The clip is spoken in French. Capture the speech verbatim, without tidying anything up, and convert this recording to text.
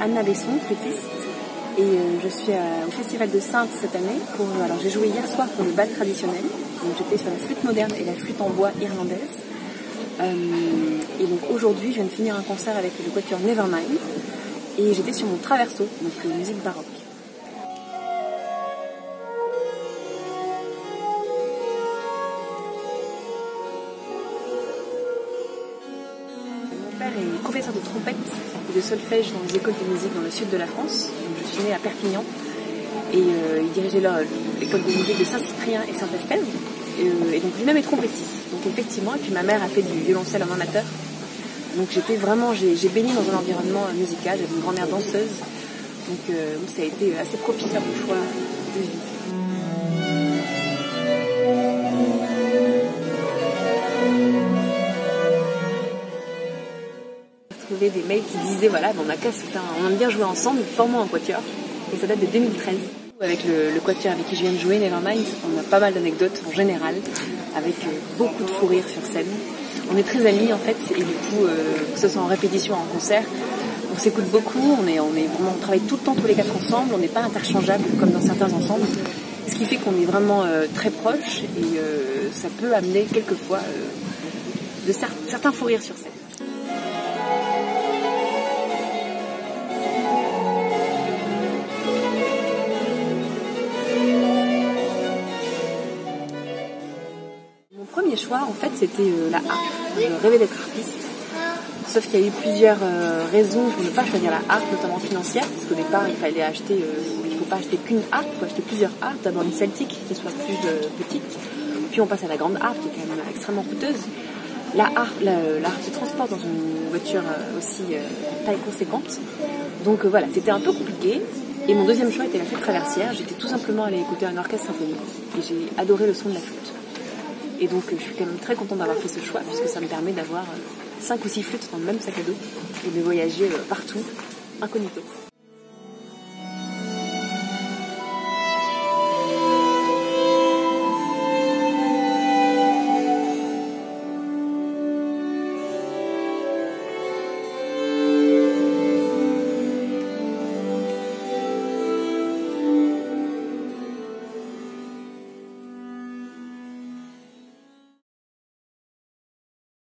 Anna Besson, flûtiste, et euh, je suis à, au Festival de Saintes cette année. Pour, alors j'ai joué hier soir pour le bal traditionnel, donc j'étais sur la flûte moderne et la flûte en bois irlandaise. Euh, et donc aujourd'hui je viens de finir un concert avec le quatuor Nevermind, et j'étais sur mon traverso, donc euh, musique baroque. Mon père est professeur de trompette et de solfège dans les écoles de musique dans le sud de la France. Donc, je suis née à Perpignan et euh, il dirigeait l'école de musique de Saint-Cyprien et Saint-Estève. Et, euh, et donc lui-même est trompettiste. Donc effectivement, et puis ma mère a fait du violoncelle en amateur. Donc j'étais vraiment, j'ai baigné dans un environnement musical, j'avais une grand-mère danseuse. Donc euh, ça a été assez propice à mon choix de vie. Des mails qui disaient voilà, bon, on, a on aime bien jouer ensemble, formons un quatuor, et ça date de deux mille treize. Avec le, le quatuor avec qui je viens de jouer, Nevermind, on a pas mal d'anecdotes en général, avec euh, beaucoup de fou rire sur scène. On est très amis en fait, et du coup, euh, que ce soit en répétition ou en concert, on s'écoute beaucoup, on, est, on, est vraiment, on travaille tout le temps tous les quatre ensemble, on n'est pas interchangeables comme dans certains ensembles, ce qui fait qu'on est vraiment euh, très proches, et euh, ça peut amener quelquefois euh, de cer certains fou rires sur scène. Mon premier choix, en fait, c'était euh, la harpe. Je rêvais d'être harpiste. Sauf qu'il y a eu plusieurs euh, raisons pour ne pas choisir la harpe, notamment financière, parce qu'au départ, il fallait acheter, euh, il ne faut pas acheter qu'une harpe, il faut acheter plusieurs harpes. D'abord une celtique, qui soit plus euh, petite, puis on passe à la grande harpe, qui est quand même extrêmement coûteuse. La harpe, la, la harpe se transporte dans une voiture euh, aussi euh, taille conséquente. Donc euh, voilà, c'était un peu compliqué. Et mon deuxième choix était la flûte traversière. J'étais tout simplement allée écouter un orchestre symphonique, et j'ai adoré le son de la flûte. Et donc je suis quand même très contente d'avoir fait ce choix, puisque ça me permet d'avoir cinq ou six flûtes dans le même sac à dos et de voyager partout, incognito.